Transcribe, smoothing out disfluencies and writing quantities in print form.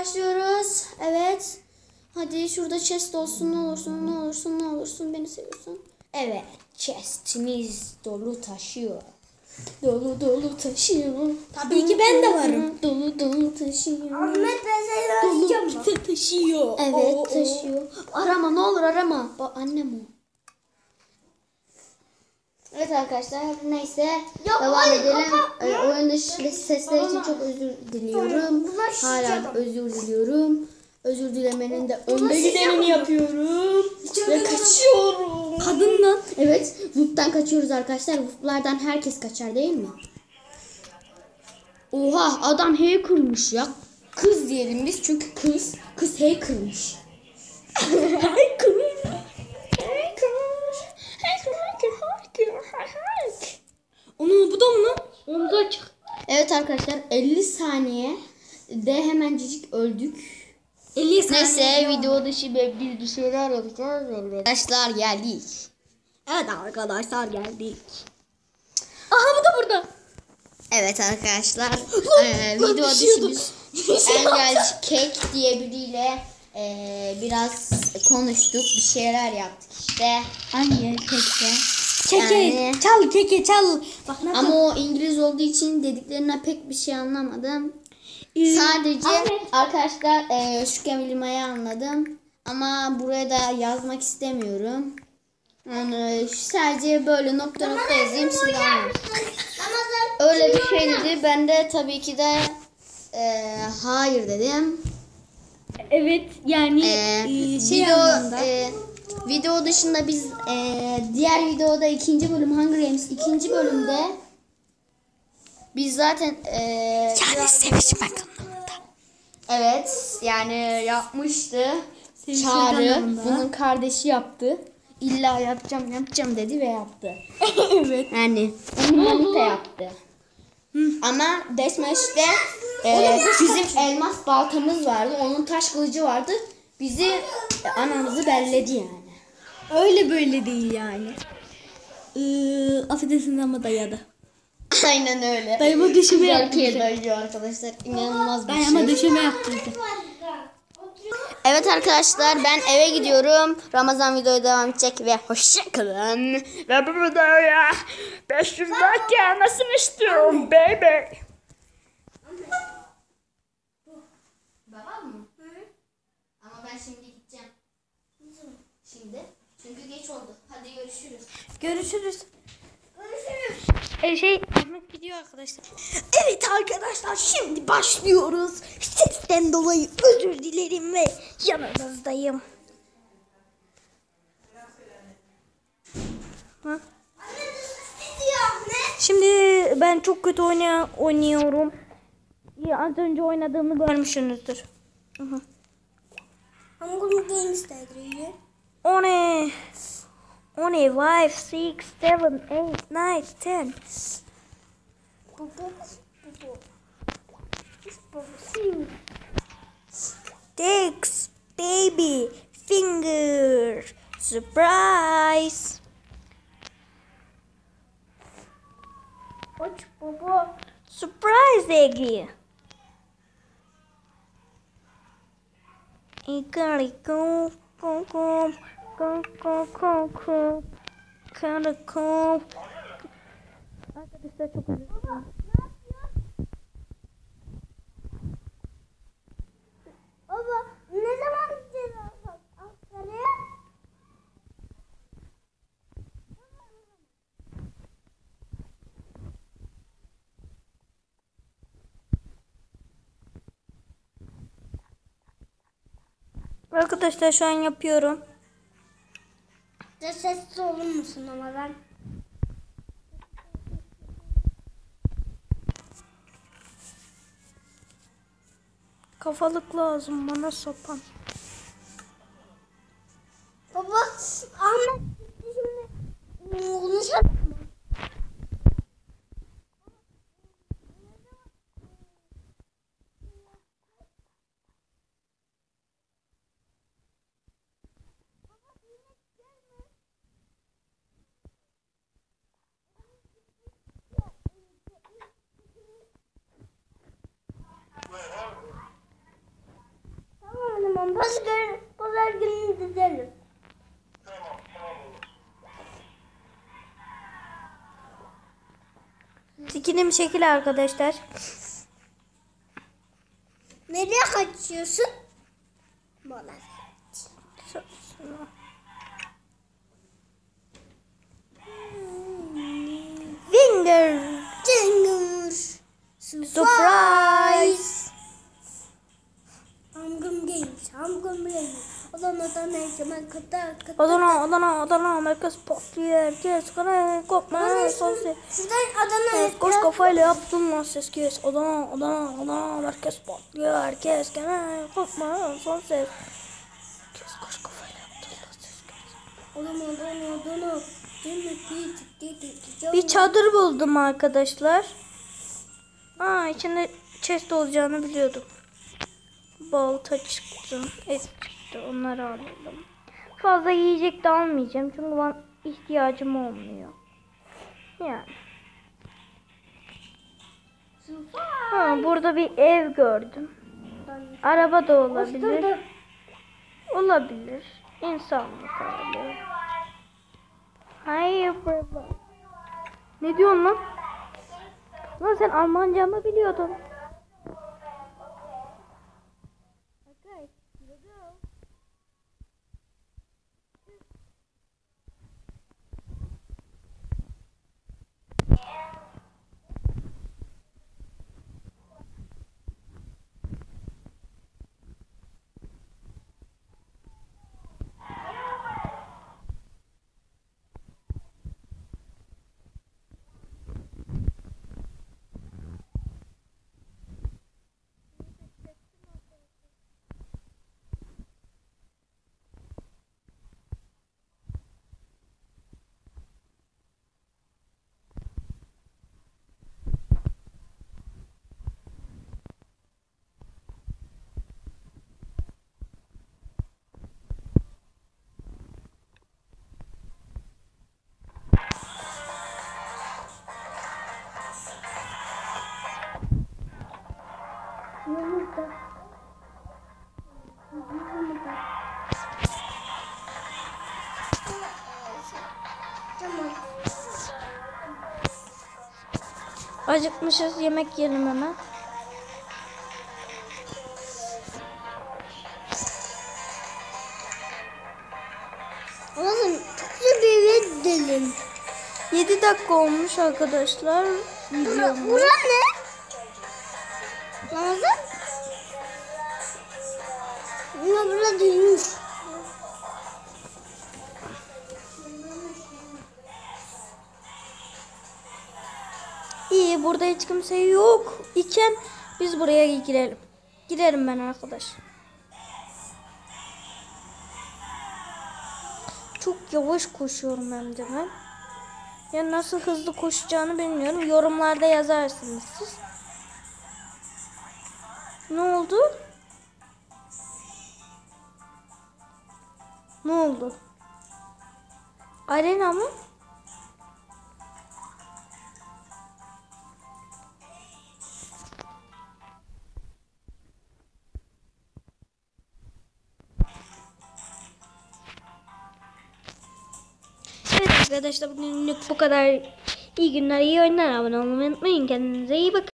Başlıyoruz. Evet. Hadi şurada chest olsun, ne olursun, ne olursun, ne olursun, beni seviyorsun. Evet, chestimiz dolu taşıyor. Dolu dolu taşıyor. Tabii ki ben de varım. Dolu dolu taşıyor. Ahmet ben seni arayacağım mı? Taşıyor. Evet, taşıyor. Arama, ne olur arama. Annem o. Evet arkadaşlar, neyse devam edelim. Oyun dışı sesler için çok özür diliyorum. Hala özür diliyorum. Özür dilemenin de önde gidenini yapıyorum. Ve kaçıyorum. Kadından. Evet, Wood'dan kaçıyoruz arkadaşlar. Wood'lardan herkes kaçar değil mi? Oha, adam hacker'mış ya. Kız diyelim biz çünkü kız hacker'mış. Hacker. Onu bu da mı lan? Onu da açık. Evet arkadaşlar 50 saniye de hemencik öldük. 50 saniye. Neyse video dışı bir şeyler yapacağız. Arkadaşlar geldik. Evet arkadaşlar geldik. Aha bu da burada. Evet arkadaşlar video dışı biz Engel Cake diye biriyle biraz konuştuk, bir şeyler yaptık işte. Hangi keke? Yani- Çal keke çal. Bak nasıl? Ama o İngiliz olduğu için dediklerine pek bir şey anlamadım. Sadece arkadaşlar şu kelimeyi anladım. Ama buraya da yazmak istemiyorum. Yani sadece böyle nokta nokta yazayım size anlatayım. Öyle bir şey dedi. Ben de tabii ki de hayır dedim. Evet yani Video dışında biz diğer videoda ikinci bölüm Hunger Games ikinci bölümde biz zaten yani sevişmek anlamında. evet yani yapmıştı. Sevişmek Çağrı anlamında. bunun kardeşi yaptı. İlla yapacağım dedi ve yaptı. Evet. Yani onu da yaptı. Ama Deathmatch'te bizim elmas baltamız vardı. Onun taş kılıcı vardı. Bizi anamızı belledi yani. Öyle böyle değil yani. Affedersin ama dayadı. Aynen öyle. Dayıma düşeme Erkeğe yaptırdı. dayıyor arkadaşlar. İnanılmaz bir Dayıma şey. düşeme yaptırdı. Evet arkadaşlar ben eve gidiyorum. Ramazan videoya devam edecek ve hoşçakalın. Ve bu videoya 500 like gelmesini istiyorum baby. Babam mı? Ama ben şimdi gideceğim. Şimdi. Çünkü geç oldu. Hadi görüşürüz. Görüşürüz. Ahmet gidiyor arkadaşlar. Evet arkadaşlar şimdi başlıyoruz. Sesten dolayı özür dilerim ve yanınızdayım. Ha? Şimdi ben çok kötü oynuyorum. Ya, az önce oynadığımı görmüşsünüzdür. Hunger Games dedi. O ne? 5, 6, 7, 8, 9, 10. Sticks, baby, finger, surprise. Aç baba. Surprise Eggy. Go. Karakol. Arkadaşlar çok özür dilerim. Baba ne zaman gideceğiz Ankara'ya? Arkadaşlar şu an yapıyorum. Sessiz olur musun ama ben? Kafalık lazım bana sopan. Baba Ahmet şimdi konuşalım mı? Tamam pazar günü gidelim. Skinim şekil arkadaşlar. Nereye kaçıyorsun? Bana. Finger. Jingle. Surprise. Hangım games. Hangım games. Adana'dan hemen kata. Adana, merkez patlıyor. Herkes kana kopma. Sosyal. Şuradan Adana'ya. Koş kafayla yaptım lan ses kes. Adana, merkez patlıyor. Herkes kana kopma. Son ses. Kes koş kafayla yaptım lan ses kes. Adana. Bir çadır buldum arkadaşlar. İçinde chest olacağını biliyordum. Balta çıktı, et çıktı. Onları aldım. Fazla yiyecek de almayacağım çünkü ben ihtiyacım olmuyor. Yani. Burada bir ev gördüm. Araba da olabilir. Olabilir. İnsanlık hali. Hayır baba. Ne diyorsun lan? Lan sen Almanca mı biliyordun? Acıkmışız, yemek yiyelim hemen. Oğlum çok güzel bir eve gidelim. 7 dakika olmuş arkadaşlar. Bura ne? Ramazan? Bura değilmiş. İyi, burada hiç kimse yok iken biz buraya girelim. Girerim ben arkadaş. Çok yavaş koşuyorum hem de ben. Ya nasıl hızlı koşacağını bilmiyorum. Yorumlarda yazarsınız siz. Ne oldu? Ne oldu? Arena mı? Evet arkadaşlar, bugünlük bu kadar. İyi günler, iyi oyunlar. Abone olmayı unutmayın. Kendinize iyi bakın.